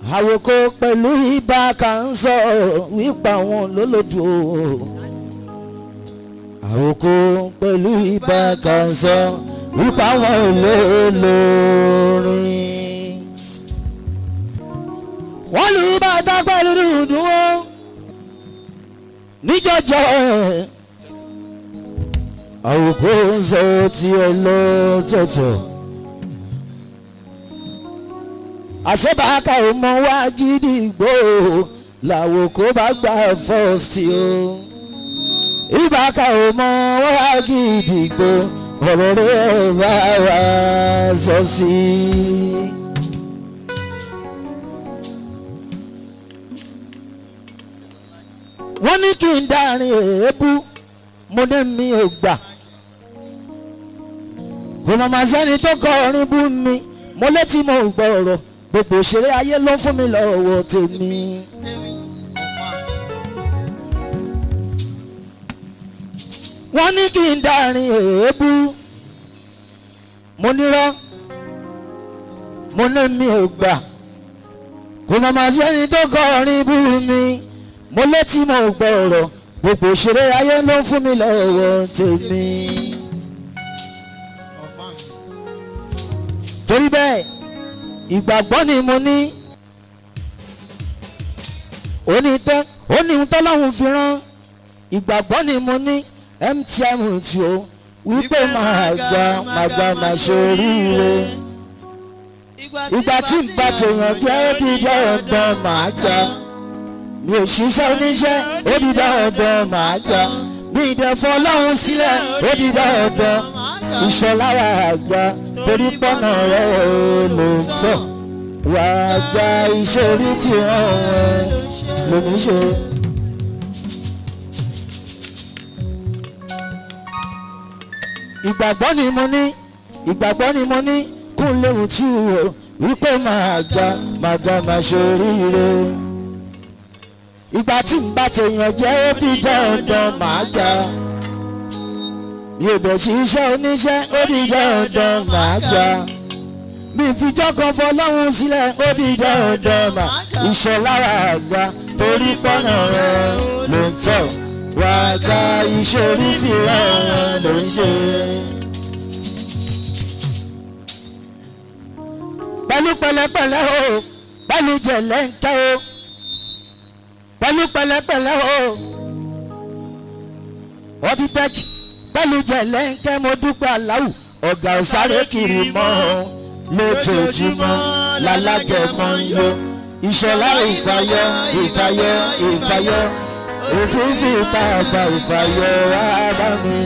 àwòkọ́ pẹ̀lú ibà kan sọ wípa wọn lólòdù o. àwòkọ́ pẹ̀lú ibà kan sọ wípa wọn lólórin. wọ́n lù bàtà pẹ̀lú dùdú o níjọ́jọ́ àwòkọ́ sọ tiẹ̀ lọ́tọ̀ọ̀tọ̀. àṣebàákà ò mọ wá gídígbò làwọn kò bá gbà fọ́ọ̀sì o. ìbàkà ò mọ wá gídígbò ọ̀rọ̀ rẹ̀ bá wà sọ sí i. wọ́n ní kí n dárin èébú mo ní mi ò gbà. kò mọ̀ máa sẹ́ni tó kọ orin bú mi mo létí mo gbọ́ ọ̀rọ̀ gbogbo òṣèré ayé ló fún mi lọ́wọ́ tèmi. wọ́n ní kí n dárin èébú mo nírọ́ mo ní mi ò gbà. kò mọ̀ máa sẹ́ni tó kọ orin bú mi mo létí mo gbọ́ ọ̀rọ̀ gbogbo òṣèré ayé ló fún mi lọ́wọ́ tèmi. torí bẹ́ẹ̀ ìgbàgbọ́ ni mo ní ó ní ohun tọ́lọ́hun fi rán ìgbàgbọ́ ni mo ní MTI tí ó wípé máa gba ṣoríire. ìgbà tí n bá tèèyàn jẹ́ ó di dandan máa gbà. mi ò ṣiṣẹ́ oníṣẹ́ ó di dandan máa gbà. mi ìdẹ̀fọ́ ọlọ́run sílẹ̀ ó di dandan Ìṣọ̀lá wà àgbà torí pọ́nà rẹ̀ ló ń tọ̀ wà àgbà iṣẹ́ orí fi hàn ẹ́ lómi ṣe. ìgbàgbọ́ ni mo ní kún léwu tí o wípé máa gbà ṣoríire. ìgbà tí n bá tèèyàn jẹ́ ó di dandan máa gbà. mi ò bẹ̀ sí iṣẹ́ oníṣẹ́ ó di dandan máa gbà. mi fi jọ́kan fọlọ́run sílẹ̀ ó di dandan máa Ìṣọ̀lá àgbà torí pọ́nà rẹ̀ ló ń tọ̀ wà gba iṣẹ́ orí fi hàn ló ń ṣe. pẹ̀lú pẹ̀lẹ́pẹ̀lẹ́ o pẹ̀lú jẹ̀lẹ́ńkẹ́ o pẹ̀lú pẹ̀lẹ́pẹ̀lẹ́ o ọtí tẹ́kì pẹ̀lú jẹ̀lẹ́ńkẹ́ mo dúpẹ́ aláwù ọ̀gá òsáré kiri mọ́ lójoojúmọ́ lálágẹ̀mọ́ yó Ìṣọ̀lá ìfàyọ́ òfìfì tá a gba ìfàyọ́ ara mi.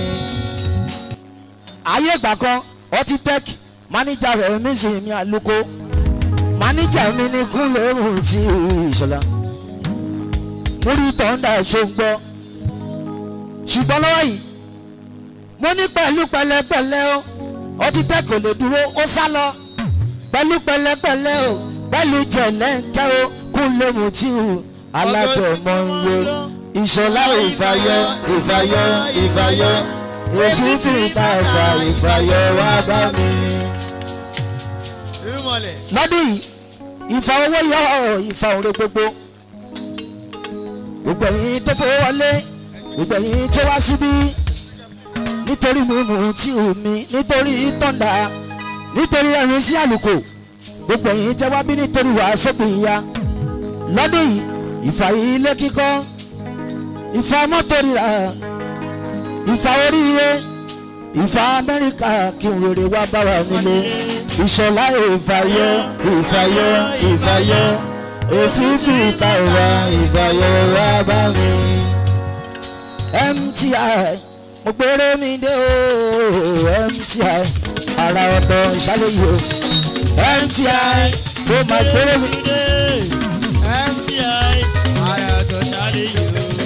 ayé ìgbà kan ọtí tẹ́kì máníjà rẹ̀ mí sì mi àlùkò máníjà mi ní kúnlẹ̀ ohun tí Ìṣọ̀lá múrí tọ́ndà ṣògbọ́ ṣùgbọ́n lọ́wọ́ yìí mo ní pẹ̀lú pẹ̀lẹ́pẹ̀lẹ́ o ọtí tẹ́ kò lè dúró ó sá lọ pẹ̀lú pẹ̀lẹ́pẹ̀lẹ́ o pẹ̀lú jẹ̀lẹ́ńkẹ́ o kúnlẹ̀ ohun tí alábẹ̀mọ́ ń yọ Ìṣọ̀lá ìfàyọ́ òfìfì tàgbà ìfàyọ́ wá bá mi. lọ́dún yìí ìfà owó yọ ìfà òre gbogbo ẹ̀yin tó fowó wọlé gbogbo ẹ̀yin tó wá síbí nítorí mímu tí ò mí nítorí tọ́ndà nítorí ẹ̀rín sí àlùkò gbogbo ẹ̀yin tẹ́ wá bí nítorí wàá sópin ìyá lọ́dún yìí ìfà ilé kíkọ́ ìfà mọ́tò rírà ìfà oríire ìfà Amẹ́ríkà kí n rere wá bá wa nílé Ìṣọ̀lá ìfàyọ́ òfìfì tàwa ìfàyọ́ wá bá mi. MTI mo gbére mi dé o MTI ara ọ̀tọ̀ ìṣàlẹ̀yò MTI mo máa gbére mi dé MTI ara ọ̀tọ̀ ìṣàlẹ̀yò.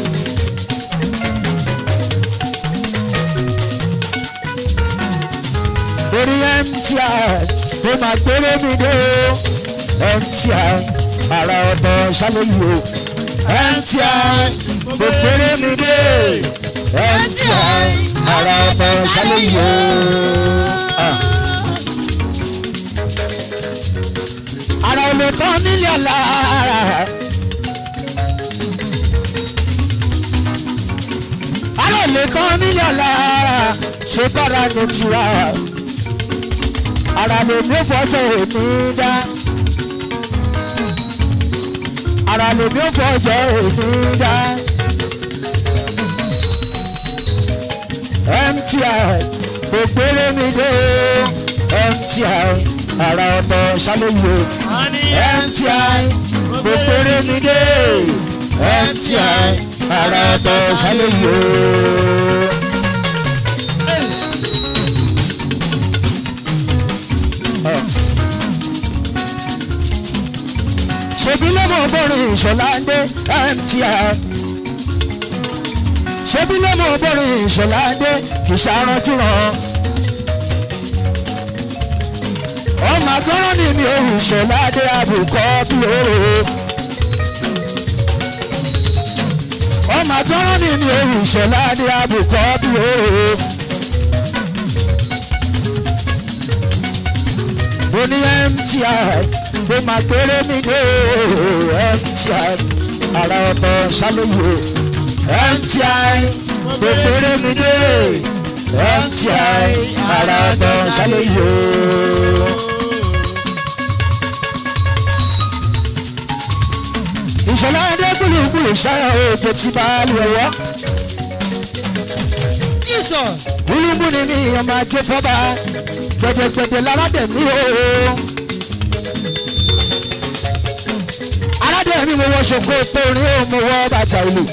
orí MTI mo máa gbére mi dé o MTI ara ọ̀tọ̀ ìṣàlẹ̀yò MTI mo gbére mi dé MTI ara ọ̀tọ̀ ìṣàlẹ̀yò. ara lè tán nílé alára. Ara ò lè tán nílé alára ṣe bára ní tiwa. Ara lè mú fọ́jọ́ èmi dá. Ara lè mú fọ́jọ́ èmi dá. MTI gbogbo mi dé MTI ara ọ̀tọ̀ ṣàlẹ́yò MTI gbogbo mi dé MTI ara ọ̀tọ̀ ṣàlẹ́yò. ṣebí lọ́mọ bọ́rin Ìṣọ̀lá ń dé MTI. ṣebí lọ́mọ bọ́rin Ìṣọ̀lá ń dé kì í ṣàrántí ràn. ọmọ akọ́rọ́ ni mi ò Ìṣọ̀lá dé àbùkọ́ bí òru. ọmọ akọ́rọ́ ni mi ò Ìṣọ̀lá dé àbùkọ́ bí òru. mo ní MTI mo máa gbére mi dé MTI ara ọ̀tọ̀ ṣàlùyò MTI mo gbére mi dé MTI ara ọ̀tọ̀ ṣàlùyò. Ìṣọ̀lá dé gbùlùgbùlù ṣáà òjò ti bá a lè wọ́. gbùlùgbùlù ni mi ọmọ ajé fọ́ba gbẹ̀dẹ̀gbẹ̀dẹ̀ lára dẹ̀ mí o. aládé mi mo wọ ṣòkòtò rí o mo wọ bàtà ìlú.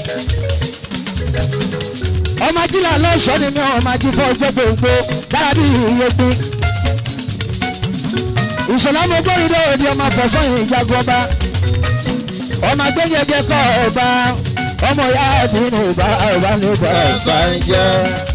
ọmọ ajílà lọ́ṣọ́ ni mi ọmọ ají fọ́ ọjọ́ gbòǹgbò dára bí iye pín. Ìṣọ̀lá mo gbórí lóòdì ọmọ àfọ̀sọ́ yìí ìjagun ọba. ọmọ agbẹ́yẹgẹ kọ́ ọba ọmọ ya ẹ̀bí ní ìbá ọba ní ìbá ọba ń jẹ́.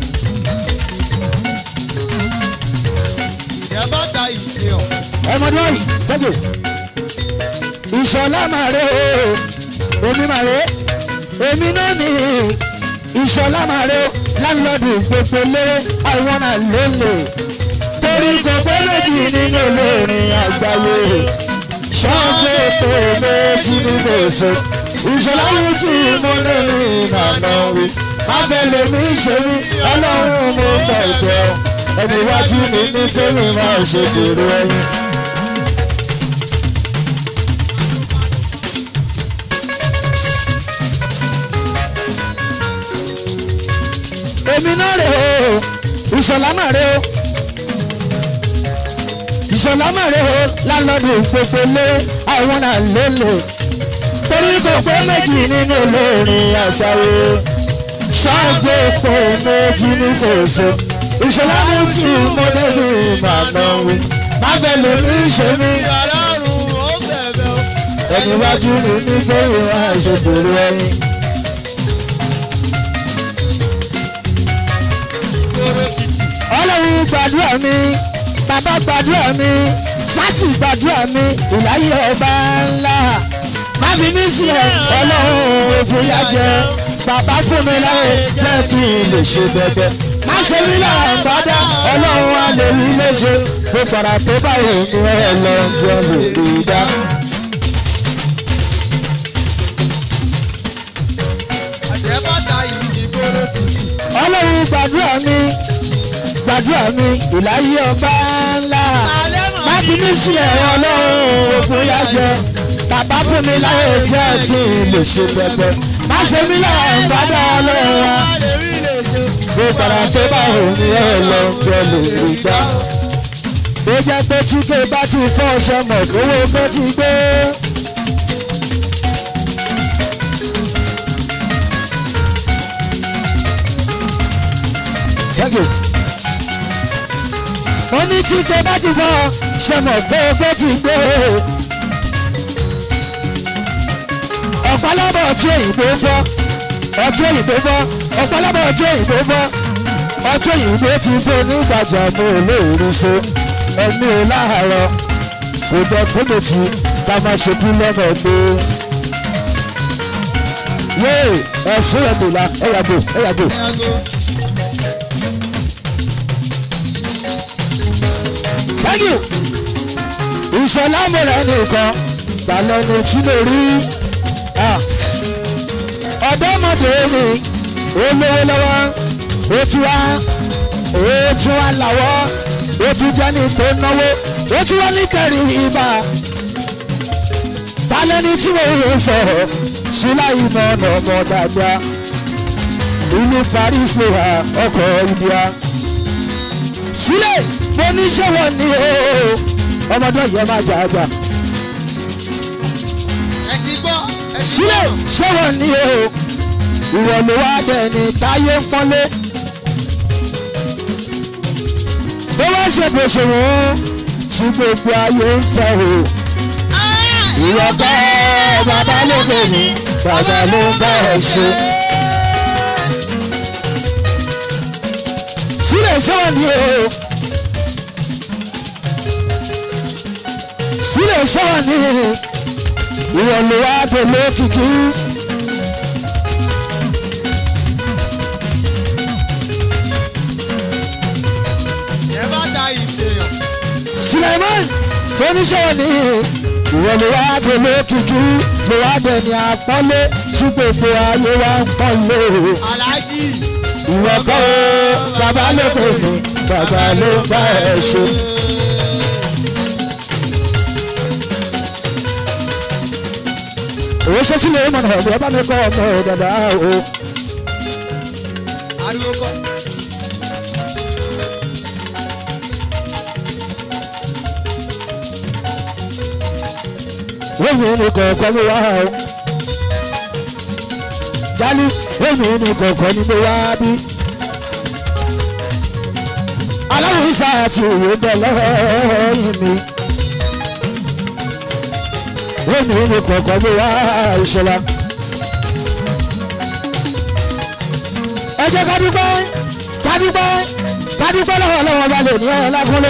ọmọdé wọ̀nyí tẹ́jú. Ìṣọ̀lá màrè o èmi màrè èmi náà ní Ìṣọ̀lá màrè o láńlọ́ọ̀dù gbogbo léré àwọn àlélè torí gbogbo méjì nínú olórin àgbáyé ṣọ́ọ̀gbé tó méjì nínú èso Ìṣọ̀lá ló ti mú lẹ́nu ìlànà wí má fẹ́ lèmi ṣe mí ọlọ́run mo gbọ́ ìgbẹ́ ẹni iwájú mi ní kéwì máa ṣe dèrò ẹyin. èmi náà rè o Ìṣọ̀lá mà rè o Ìṣọ̀lá mà rè o lálọ́dù gbogbo lé àwọn náà lélẹ̀ torí kò pé méjì nínú olórin àgbáyé ṣọ́ọ̀gbé pé méjì ní kò so Ìṣọ̀lá mú tí mo débi màmá wí má fẹ́ lómi ṣe mí ẹni wájú mi ní kéwì máa ṣe dèrò ẹyin. Ọlọ́run gbàdúrà mi bàbá gbàdúrà mi sátì gbàdúrà mi ìláyé ọba ńlá má fi mí sílẹ̀ Ọlọ́run òfìyà jẹ bàbá fún mi láyé jẹ́ kí n lè ṣe bẹ̀bẹ̀ má ṣe mí láàbádá Ọlọ́run á lè rí léṣe mo padà tó báyìí ní ẹ lọ jẹ lòdì dá. Ọlọ́run gbàdúrà mi ìláyé ọba ńlá má fi mí sílẹ̀ Ọlọ́run òfìyà jẹ bàbá fún mi láyé jẹ́ kí n lè ṣe bẹ̀bẹ̀ má ṣe mí láàbádá Ọlọ́run mo padà tó báyìí ní ẹ lọ jẹ lòdì dá. ó jẹ́ pé tí ké bá ti fọ́ ọṣẹ mọ̀ owó pé ti gbé. Thank you. Mo ní tí ké bá ti fọ́ ṣe mọ̀ pé owó ti gbé. ọ̀pọ̀lọpọ̀ ọtí òyìnbó fọ́ ọ̀pọ̀lọpọ̀ ọtí òyìnbó fọ́ ọtí òyìnbó ti fọ́ nígbàjà mo lè rí so ẹ̀mí ò láàárọ̀ kò jẹ́ kódòtì ká máa ṣekú lọ́nà pé yéè ẹ̀sùn ẹ̀dùnlá ẹ̀yàgò. Thank you. Ìṣọ̀lá mo rẹ̀ nìkan Gbàlẹ́nu tí mo rí ọ̀dọ́mọdé mi ó lówó lọ́wọ́ ó tún wá làwọ́ ó tún jẹ́ ní tó náwó ó tún wá ní kẹrin ibà. Gbàlẹ́nu tí mo rí sọ̀rọ̀ Sùláìmọ̀ ọmọ dàgbà ìlú Paris ló wà ọkọ̀ India. Sílẹ̀ mo ní sọ̀wọ́ ní o ọmọdé yẹn máa jà àgbà. Sílẹ̀ sọ̀wọ́ ní o ìwọ ló wá dẹ̀ ní táyé ń pọ́nlé. Bó wá ṣe bó ṣe wọ́n tí gbogbo ayé ń fẹ́ o. Ìwọ kọ́ bàbá ló gbé mi bàbá ló ń bá ẹ ṣe. Sílẹ̀ sọ̀wọ́ ní o. Sílẹ̀ sọ̀wọ́ ní ìwọ ló wá dé lókìkí. Suleiman tó ní sọ̀rọ̀ ní ìwọ ló wá dé lókìkí ló wá dé ní àpọ́nlé tí gbogbo ayé wá ń pọ́nlé. Ìwọ kọ́ bàbá ló pè mí bàbá ló bá ẹ ṣe. Owó ṣe sílẹ̀ ìmọ̀ náà ọ̀gbọ́n bá mi kọ́ ọmọ dada o. Ariwo kọ́. Wémi ni kọ̀ọ̀kan mi wá o. Jálí wémi ni kọ̀ọ̀kan ni mi wá bí. Aláwọ̀ ìsà àti òwe bẹ̀ lẹ́yìn mi. Wémi ni kọ̀ọ̀kan mi wá Ìṣọ̀lá. Ẹ jẹ́ ká dúpẹ́ lọ́wọ́ bá lè ní ẹ̀ lákúnlé.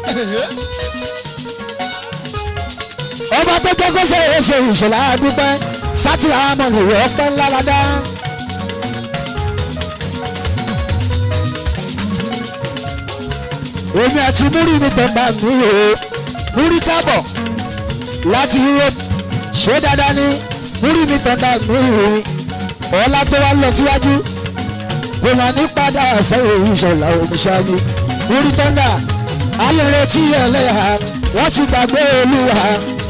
Ọba tó jẹ́ kó ṣe é ṣe Ìṣọ̀lá dúpẹ́ sátìrà àmọ́nì rẹ̀ ọpẹ́ ńlá ládá. Èmi àti múrí mi tó bá mi o múrí kábọ̀ láti Europe ṣé dáadáa ní múrí mi tó bá mi o ọlá tó wá lọ síwájú kò mà ní padà sẹ́yìn Ìṣọ̀lá omiṣáájú múrí tó ń dà ayé retí ẹlẹ́yà wọ́n ti gbàgbé Olúwa.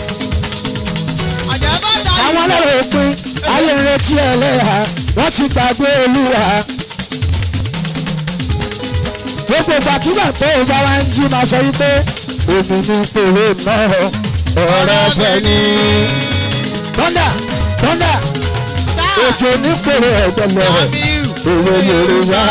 Àwọn ọlọ́run òpin ayé ń retí ẹlẹ́yà wọ́n ti gbàgbé Olúwa. Gbogbo ìgbàkúgbà tó o bá wá ń jí máa sọ wípé èmi ní pèrè náà ọ̀rọ̀ fẹ́ ni. Tọ́ndà òjò ní pèrè ẹ̀gbẹ́lẹ̀ òwe Yorùbá.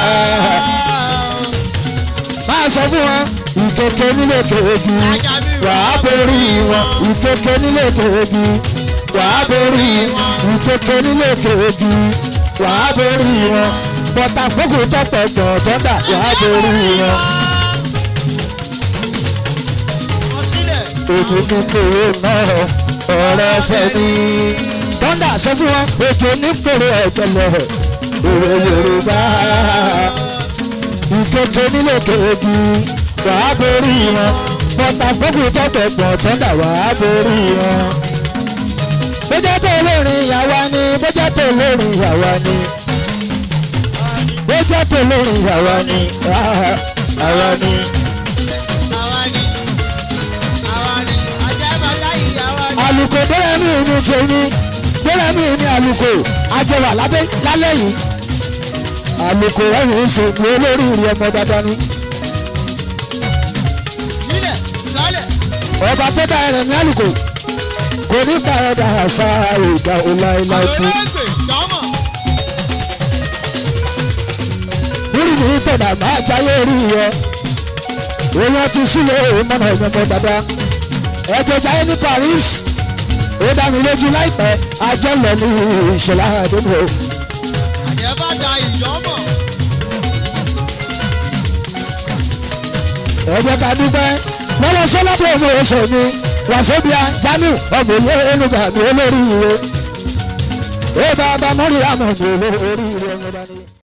Máa sọ fún wọn ìkèké nílé kèéjì wàá borí wọn ìkèké nílé kèéjì wàá borí ìkèké nílé kèéjì wàá borí wọn bọ́tà gbogbo tọ́pọ̀ tọ́ndà wàá borí wọn. Òjò ní pèrè náà ọ̀rọ̀ fẹ́ ni. Tọ́ndà sọ fún wọn òjò ní pèrè ẹ̀gbẹ́lẹ̀ òwe Yorùbá. Ìkèké nílé kèéjì wàá borí wọn bọ́tà gbogbo tọ́pọ̀ tọ́ndà wàá borí wọn. Bójá tó lórin ìyàwó ni bójá tó lórin ìyàwó ni bójá tó lórin ìyàwó ni àwa ni. Àlùkò bẹ́rẹ̀ mi ní tèmi bẹ́rẹ̀ mi ní àlùkò àjọwà lálẹ́ yìí. Àlùkò ẹ̀yìn ìṣòkò olórí ìrì ọmọ dandan ni. Ọba tó dá ẹrẹ̀ ní àlùkò kò ní ká ẹ̀dá àṣà ìgbà ọláìláì kú. Lórí mi tọ̀dà máa jáyé rí yẹ. Èèyàn ti sílẹ̀ ìmọ̀nà ìyẹ̀mọ̀ dáadáa. Ẹ̀jẹ̀ jáyé ní Paris. Ó dá mi lójú láìpẹ́ ajọ́ lọ ní Ìṣọ̀lá àdébò. Àyẹ̀bá da ìjọ́mọ̀. Ẹ̀jẹ̀ ká dúpẹ́ lọ́wọ́ sọ́lá pé mo sọ mi wàsóbíà Jamiu ọmọ ilé olùgbà mi olórí ìwé. Ó bá bá mọ́rí àmọ̀ mi olórí ìwé ọmọ dání.